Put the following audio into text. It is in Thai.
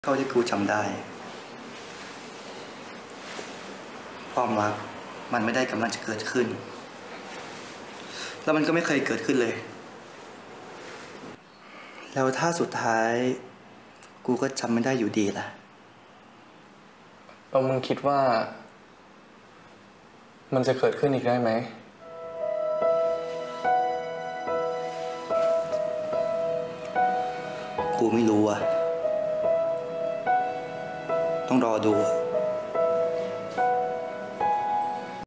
เท่าที่กูจำได้ความรักมันไม่ได้กำลังจะเกิดขึ้นแล้วมันก็ไม่เคยเกิดขึ้นเลยแล้วถ้าสุดท้ายกูก็จำไม่ได้อยู่ดีล่ะมึงคิดว่ามันจะเกิดขึ้นอีกได้ไหมกูไม่รู้อ่ะต้องรอดู